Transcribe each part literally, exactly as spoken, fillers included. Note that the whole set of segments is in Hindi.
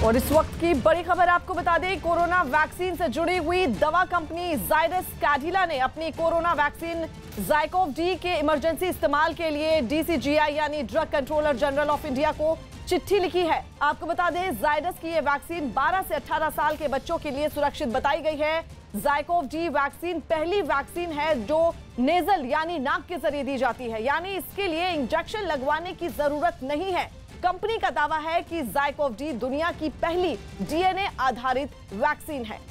और इस वक्त की बड़ी खबर आपको बता दें, कोरोना वैक्सीन से जुड़ी हुई दवा कंपनी जायडस कैडिला ने अपनी कोरोना वैक्सीन ज़ाइकोव डी के इमरजेंसी इस्तेमाल के लिए डीसीजीआई यानी drug controller general of India को चिट्ठी लिखी है। आपको बता दें, जायडस की ये वैक्सीन बारह से अठारह साल के बच्चों के लिए सुरक्षित बताई गई है। ज़ाइकोव डी वैक्सीन पहली वैक्सीन है जो नेजल यानी नाक के जरिए दी जाती है, यानी इसके लिए इंजेक्शन लगवाने की जरूरत नहीं है। कंपनी का दावा है कि ज़ाइकोव डी दुनिया की पहली डीएनए आधारित वैक्सीन है।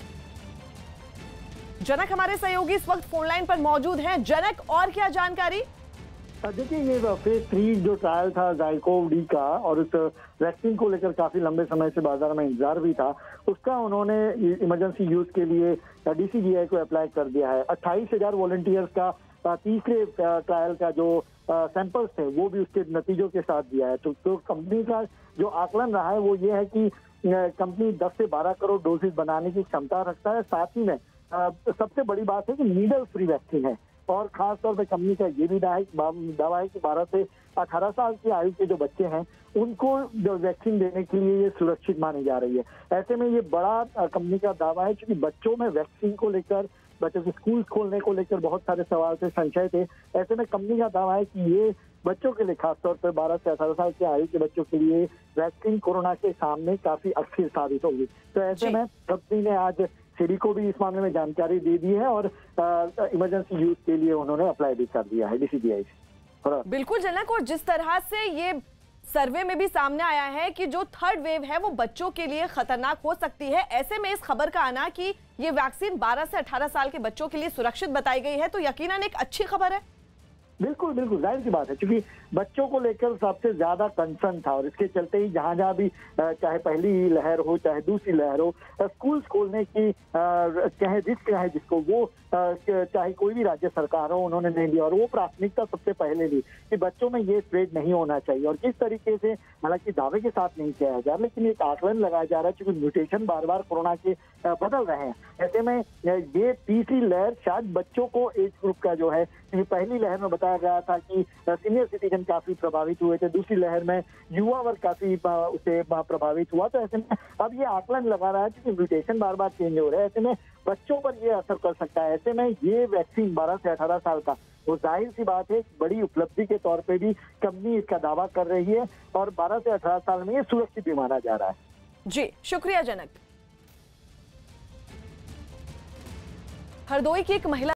जनक हमारे सहयोगी इस वक्त फोन लाइन पर मौजूद हैं। जनक, और क्या जानकारी? देखिए, ये फेज थ्री जो ट्रायल था ज़ाइकोव डी का और उस वैक्सीन को लेकर काफी लंबे समय से बाजार में इंतजार भी था, उसका उन्होंने इमरजेंसी यूज के लिए डीसीजीआई को अप्लाई कर दिया है। अट्ठाईस हजार वॉलंटियर्स का तीसरे ट्रायल का जो सैंपल्स थे वो भी उसके नतीजों के साथ दिया है। तो, तो कंपनी का जो आकलन रहा है वो ये है कि कंपनी दस से बारह करोड़ डोजेज बनाने की क्षमता रखता है। साथ ही में सबसे बड़ी बात है कि नीडल फ्री वैक्सीन है और खास तौर पे कंपनी का ये भी दावा है कि बारह से अठारह साल की आयु के जो बच्चे हैं उनको जो वैक्सीन देने के लिए ये सुरक्षित मानी जा रही है। ऐसे में ये बड़ा कंपनी का दावा है, क्योंकि बच्चों में वैक्सीन को लेकर, बच्चों के स्कूल खोलने को लेकर बहुत सारे सवाल थे, संशय थे। ऐसे में कंपनी का दावा है कि ये बच्चों के लिए, खासतौर पर बारह से अठारह साल की आयु के बच्चों के लिए वैक्सीन कोरोना के सामने काफी अच्छी साबित होगी। तो ऐसे में कंपनी ने आज सीडी को भी इस मामले में जानकारी दे दी है और इमरजेंसी यूज के लिए उन्होंने अप्लाई भी कर दिया है डीसीजीआई से। बिल्कुल जनक, और जिस तरह से ये सर्वे में भी सामने आया है कि जो थर्ड वेव है वो बच्चों के लिए खतरनाक हो सकती है, ऐसे में इस खबर का आना कि ये वैक्सीन बारह से अठारह साल के बच्चों के लिए सुरक्षित बताई गई है तो यकीनन एक अच्छी खबर है। बिल्कुल बिल्कुल जाहिर सी बात है, क्योंकि बच्चों को लेकर सबसे ज्यादा कंसर्न था और इसके चलते ही जहां जहां भी चाहे पहली लहर हो चाहे दूसरी लहर हो, स्कूल खोलने की चाहे रिस्क है जिसको वो चाहे कोई भी राज्य सरकार हो उन्होंने नहीं लिया और वो प्राथमिकता सबसे पहले ली कि बच्चों में ये स्प्रेड नहीं होना चाहिए। और किस तरीके से, हालांकि दावे के साथ नहीं किया जा रहा, लेकिन एक आकलन लगाया जा रहा है क्योंकि म्यूटेशन बार बार कोरोना के बदल रहे हैं। ऐसे में ये तीसरी लहर शायद बच्चों को एज ग्रुप का जो है, पहली लहर में बताया गया था कि सीनियर सिटीजन काफी प्रभावित हुए थे, दूसरी लहर में युवा वर्ग काफी उसे प्रभावित हुआ। तो ऐसे में अब ये आकलन लगा रहा है क्योंकि म्यूटेशन बार बार चेंज हो रहा है, ऐसे में बच्चों पर ये असर कर सकता है। ऐसे में ये वैक्सीन बारह से अठारह साल का, वो जाहिर सी बात है बड़ी उपलब्धि के तौर पे भी कंपनी इसका दावा कर रही है और बारह से अठारह साल में ये सुरक्षित भी माना जा रहा है। जी शुक्रिया जनक। हरदोई की एक महिला